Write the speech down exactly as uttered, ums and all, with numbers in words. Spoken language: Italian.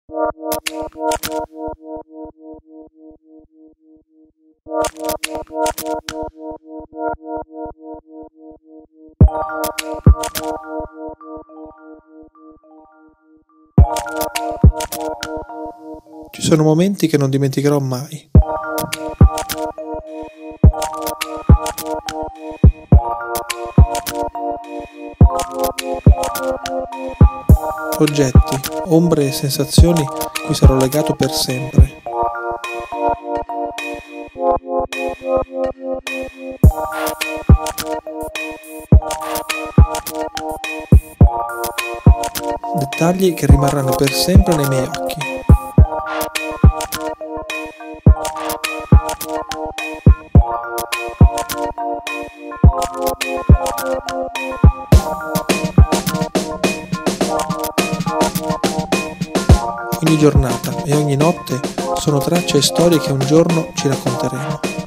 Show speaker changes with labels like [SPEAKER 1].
[SPEAKER 1] Ci sono momenti che non dimenticherò mai. Oggetti, ombre e sensazioni cui sarò legato per sempre. Dettagli che rimarranno per sempre nei miei occhi. Ogni giornata e ogni notte sono tracce e storie che un giorno ci racconteremo.